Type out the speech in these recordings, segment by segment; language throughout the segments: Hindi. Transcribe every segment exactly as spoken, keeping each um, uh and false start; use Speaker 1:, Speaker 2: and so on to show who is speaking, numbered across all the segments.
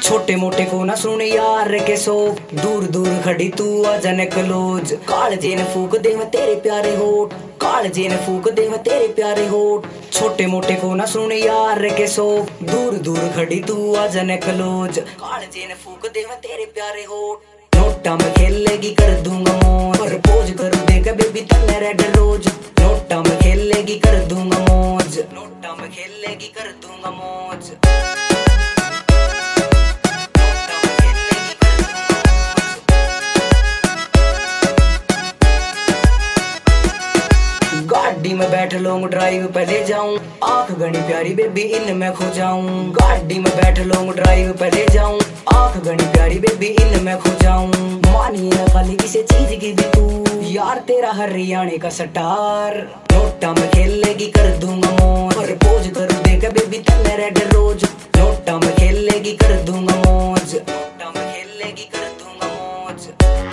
Speaker 1: छोटे मोटे को ना सुन यार के सो, दूर दूर खड़ी तू आ जाने क्लोज। कालजे ने फूक दे मैं तेरे प्यारे होठ, कालजे ने फूक दे मैं तेरे प्यारे होठ। छोटे मोटे को ना सुन यार के सो, दूर दूर खड़ी तू आ जाने क्लोज। कालजे ने फूक दे मैं तेरे प्यारे होठ। नोटा में खेलेगी कर दूंगा मौज, प्रपोज करूं देगा बेबी तन्ने रेड रोज। नोटा में खेलेगी कर दूंगा मौज, नोटा में खेलेगी कर दूंगा मौज। गाड़ी में बैठ लॉन्ग ड्राइव पे ले जाऊं, आंख घनी प्यारी बेबी इन में खो जाऊं। गाड़ी में बैठ लॉन्ग ड्राइव पे ले जाऊं, आंख घनी प्यारी बेबी इन में खो जाऊं। मानिए ना खाली किसी चीज की भी तू, यार तेरा हरियाणे का सटार। नोटा में खेलेगी कर दूंगा मौज, प्रपोज करूं देगा बेबी तन्ने रेड रोज। नोटा में खेलेगी कर दूंगा मौज, नोटा में खेलेगी कर दूंगा मौज।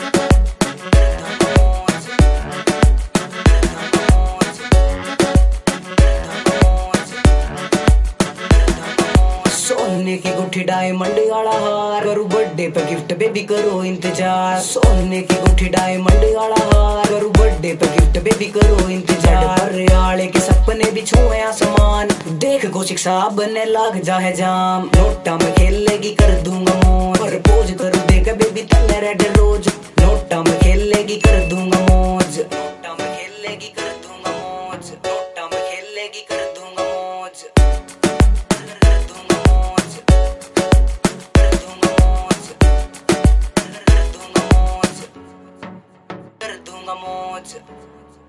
Speaker 1: सोने की गुठी डायमंड वाला हार, करू बर्थडे पे गिफ्ट बेबी करो इंतजार। सोने की गुठी डायमंड वाला हार, करू बर्थडे पे गिफ्ट बेबी करो इंतजार। रियाले के सपने भी छुए आसमान, देख कौशिक साहब बनने लग जाए जाम। नोटा में खेलेगी कर दूंगा मौज, प्रपोज करूं देगा बेबी तन्ने रेड रोज। नोटा में खेलेगी कर दूंगा मौज, नोटा में खेलेगी कर दूंगा मौज। नोटा में खेलेगी कर दूंगा मौज, कर दूंगा मौज, कर दूंगा मौज, कर दूंगा मौज, कर दूंगा मौज।